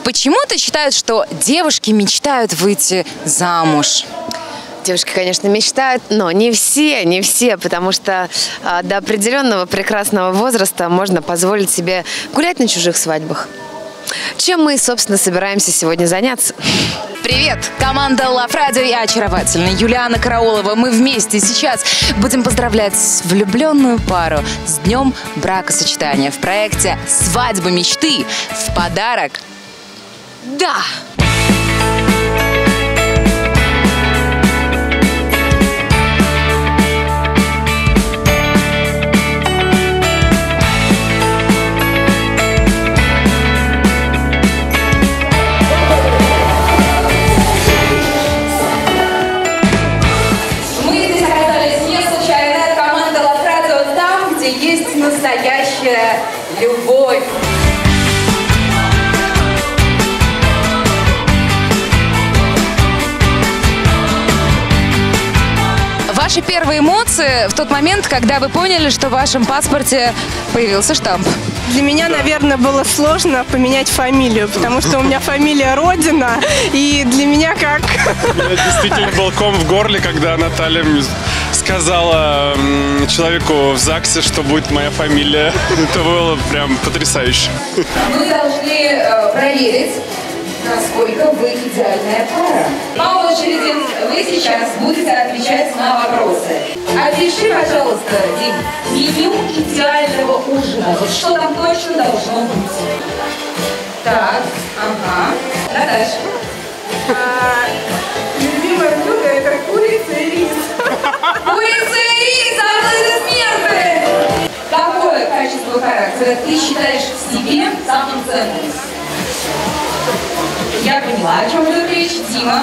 Почему-то считают, что девушки мечтают выйти замуж. Девушки, конечно, мечтают, но не все, потому что до определенного прекрасного возраста можно позволить себе гулять на чужих свадьбах. Чем мы, собственно, собираемся сегодня заняться. Привет! Команда Love Radio и очаровательная Юлиана Караулова. Мы вместе сейчас будем поздравлять влюбленную пару с днем бракосочетания в проекте «Свадьба мечты» в подарок. Да! Есть настоящая любовь. Ваши первые эмоции в тот момент, когда вы поняли, что в вашем паспорте появился штамп? Для меня, наверное, было сложно поменять фамилию, потому что у меня фамилия Родина, и для меня как... У меня действительно был ком в горле, когда Наталья сказала человеку в ЗАГСе, что будет моя фамилия. Это было прям потрясающе. Мы должны проверить, насколько вы идеальная пара. По очереди вы сейчас будете отвечать на вопросы. Опиши, пожалуйста, Дим, меню идеального ужина. Вот что там точно должно быть? Так, ага. Наташа. Любимое блюдо – это курица и рис. Курица и рис, аплодисменты! Какое качество характера ты считаешь в себе самым ценным? Я поняла, о чем идет речь. Дима.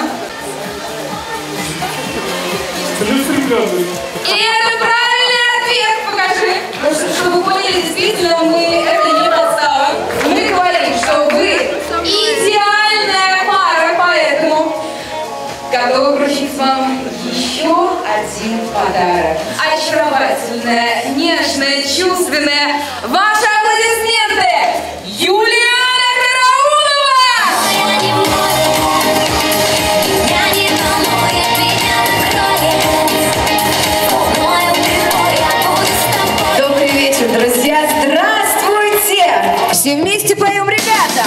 И это правильный ответ, покажи. Чтобы вы поняли, действительно, это не подстава. Мы говорим, что вы идеальная пара, поэтому готовы вручить вам еще один подарок. Очаровательная, нежная, чувственная. Ваши аплодисменты! Юлиана Караулова! Добрый вечер, друзья! Здравствуйте! Все вместе поем, ребята!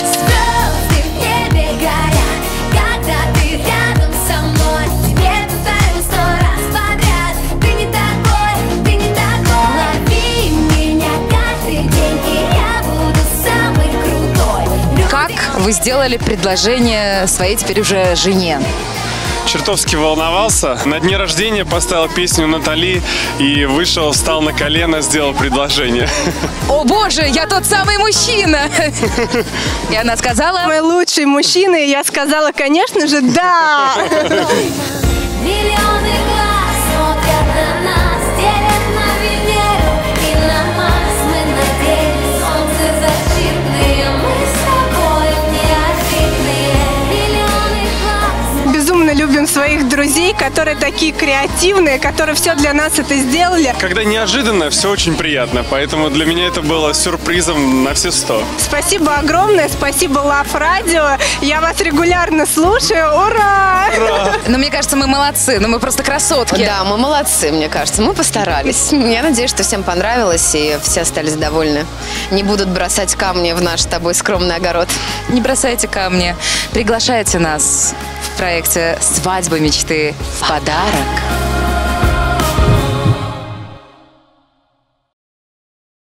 Вы сделали предложение своей теперь уже жене. Чертовски волновался. На дне рождения поставил песню Натали и вышел, встал на колено, сделал предложение. О боже, я тот самый мужчина! И она сказала... Мой лучший мужчина, и я сказала, конечно же, да! Миллионы глаз смотрят на нас, делят на Венеру и на Марс. Мы надеялись, солнце защитные, мы с тобой неожиданные. Миллионы глаз. Безумно любим своих друзей, которые такие креативные, которые все для нас это сделали. Когда неожиданно, все очень приятно, поэтому для меня это было сюрпризом на все 100. Спасибо огромное, спасибо Love Radio. Я вас регулярно слушаю. Ура! Ура! Но мне кажется, мы молодцы, но мы просто красотки. Да, мы молодцы, мне кажется, мы постарались. Я надеюсь, что всем понравилось и все остались довольны. Не будут бросать камни в наш с тобой скромный огород. Не бросайте камни, приглашайте нас в проекте «Свадьба мечты» в подарок.